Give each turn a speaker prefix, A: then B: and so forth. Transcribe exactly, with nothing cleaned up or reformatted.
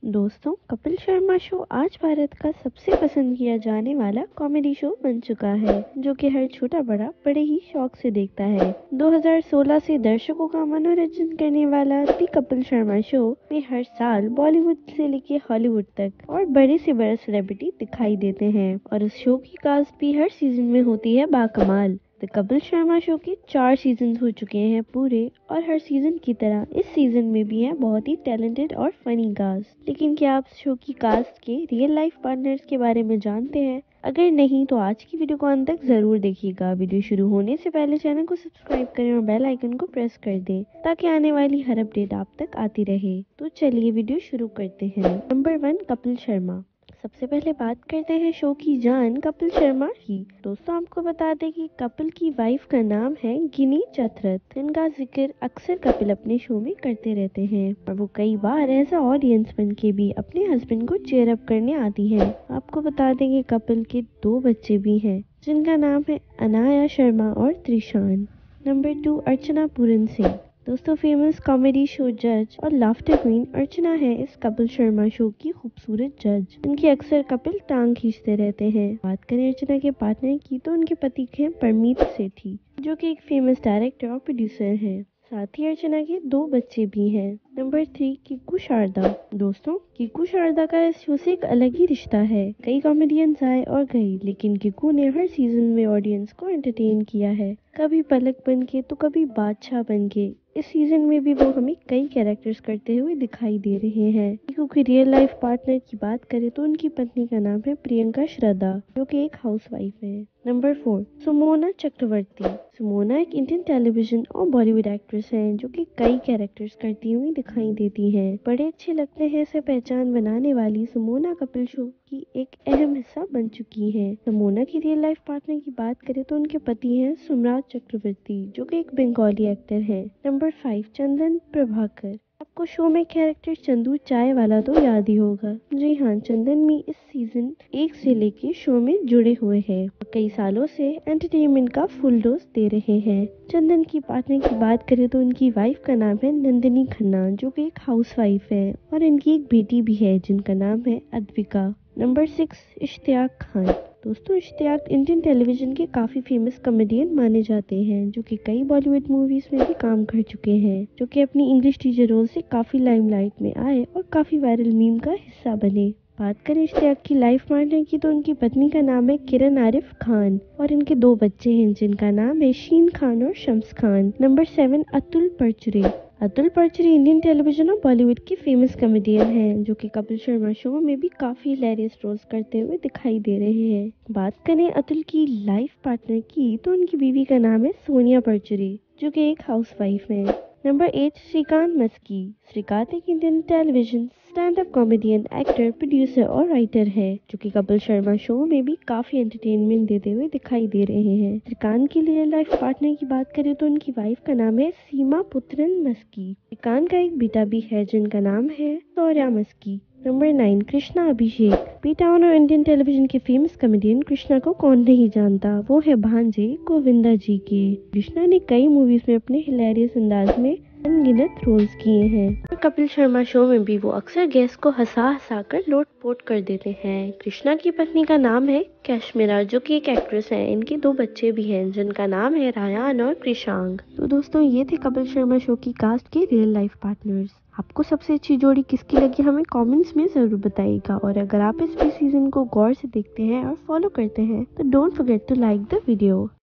A: दोस्तों, कपिल शर्मा शो आज भारत का सबसे पसंद किया जाने वाला कॉमेडी शो बन चुका है, जो कि हर छोटा बड़ा बड़े ही शौक से देखता है। दो हज़ार सोलह से दर्शकों का मनोरंजन करने वाला दी कपिल शर्मा शो में हर साल बॉलीवुड से लेके हॉलीवुड तक और बड़े से बड़े सेलिब्रिटी दिखाई देते हैं और इस शो की कास्ट भी हर सीजन में होती है बाकमाल। द कपिल शर्मा शो के चार सीजन हो चुके हैं पूरे और हर सीजन की तरह इस सीजन में भी है बहुत ही टैलेंटेड और फनी कास्ट। लेकिन क्या आप शो की कास्ट के रियल लाइफ पार्टनर्स के बारे में जानते हैं? अगर नहीं तो आज की वीडियो को अंत तक जरूर देखिएगा। वीडियो शुरू होने से पहले चैनल को सब्सक्राइब करें और बेल आइकन को प्रेस कर दें ताकि आने वाली हर अपडेट आप तक आती रहे। तो चलिए वीडियो शुरू करते हैं। Number one, Kapil Sharma. सबसे पहले बात करते हैं शो की जान कपिल शर्मा की। दोस्तों, आपको बता दें कि कपिल की वाइफ का नाम है गिनी चतरथ, जिनका जिक्र अक्सर कपिल अपने शो में करते रहते हैं और वो कई बार एज अ ऑडियंस बन के भी अपने हस्बैंड को चेयर अप करने आती है। आपको बता दें कि कपिल के दो बच्चे भी हैं, जिनका नाम है अनाया शर्मा और त्रिशान। Number two, Archana Puran Singh. दोस्तों, फेमस कॉमेडी शो जज और लाफ्टर क्वीन अर्चना है इस कपिल शर्मा शो की खूबसूरत जज, जिनकी अक्सर कपिल टांग खींचते रहते हैं। बात करें अर्चना के पार्टनर की तो उनके पति हैं परमीत सेठी, जो कि एक फेमस डायरेक्टर और प्रोड्यूसर हैं। साथ ही अर्चना के दो बच्चे भी हैं। Number three, Kiku Sharda. दोस्तों, किकू शारदा का इस शो से एक अलग ही रिश्ता है। कई कॉमेडियंस आए और गए, लेकिन किकू ने हर सीजन में ऑडियंस को एंटरटेन किया है, कभी पलक बन के तो कभी बादशाह बन के। इस सीजन में भी वो हमें कई कैरेक्टर्स करते हुए दिखाई दे रहे हैं। किकू की रियल लाइफ पार्टनर की बात करें तो उनकी पत्नी का नाम है प्रियंका श्रद्धा, जो कि एक हाउसवाइफ है। Number four, Sumona Chakravarti. सुमोना एक इंडियन टेलीविजन और बॉलीवुड एक्ट्रेस हैं, जो कि कई कैरेक्टर्स करती हुई दिखाई देती हैं। बड़े अच्छे लगते हैं से पहचान बनाने वाली सुमोना कपिल शो की एक अहम हिस्सा बन चुकी है। सुमोना की रियल लाइफ पार्टनर की बात करें तो उनके पति हैं सुमराज चक्रवर्ती, जो कि एक बंगाली एक्टर है। Number five, Chandan Prabhakar. आपको शो में कैरेक्टर चंदू चाय वाला तो याद ही होगा। जी हाँ, चंदन भी इस सीजन एक से लेके शो में जुड़े हुए हैं और कई सालों से एंटरटेनमेंट का फुल डोज दे रहे हैं। चंदन की पार्टनर की बात करें तो उनकी वाइफ का नाम है नंदिनी खन्ना, जो कि एक हाउसवाइफ है और इनकी एक बेटी भी है जिनका नाम है अद्विका। Number six, Ishtiyak Khan. दोस्तों, इश्तियाक इंडियन टेलीविजन के काफी फेमस कॉमेडियन माने जाते हैं, जो कि कई बॉलीवुड मूवीज में भी काम कर चुके हैं, जो कि अपनी इंग्लिश टीचर रोल से काफी लाइमलाइट में आए और काफी वायरल मीम का हिस्सा बने। बात करें इश्तियाक की लाइफ पार्टनर की तो उनकी पत्नी का नाम है किरण आरिफ खान और इनके दो बच्चे हैं, जिनका नाम है शीन खान और Shams Khan. Number seven, Atul Parchure. Atul Parchure Indian television और बॉलीवुड के फेमस कॉमेडियन हैं, जो कि कपिल शर्मा शो में भी काफी हिलेरियस रोल्स करते हुए दिखाई दे रहे हैं। बात करें अतुल की लाइफ पार्टनर की तो उनकी बीवी का नाम है सोनिया परचुरे, जो कि एक हाउसवाइफ है। Number eight, Shrikant Maski. श्रीकांत एक Indian television stand up comedian, actor, producer और राइटर है, जो कि कपिल शर्मा शो में भी काफी एंटरटेनमेंट देते हुए दिखाई दे रहे हैं। श्रीकांत की रियल लाइफ पार्टनर की बात करें तो उनकी वाइफ का नाम है सीमा पुत्रन मस्की। श्रीकांत का एक बेटा भी है, जिनका नाम है Saurya Maski. Number nine, Krishna Abhishek. P town और इंडियन टेलीविजन के फेमस कॉमेडियन कृष्णा को कौन नहीं जानता, वो है भांजे गोविंदा जी के। कृष्णा ने कई मूवीज में अपने हिलेरियस अंदाज में अनगिनत रोल्स किए हैं। कपिल शर्मा शो में भी वो अक्सर गेस्ट को हंसा हंसा कर लोट पोट कर देते हैं। कृष्णा की पत्नी का नाम है कैशमीरा, जो कि एक एक्ट्रेस है। इनके दो बच्चे भी हैं, जिनका नाम है रायान और कृषांग। तो दोस्तों, ये थे कपिल शर्मा शो की कास्ट के रियल लाइफ पार्टनर्स। आपको सबसे अच्छी जोड़ी किसकी लगी हमें कमेंट्स में जरूर बताइएगा और अगर आप इस भी सीजन को गौर से देखते हैं और फॉलो करते हैं तो don't forget to like the video.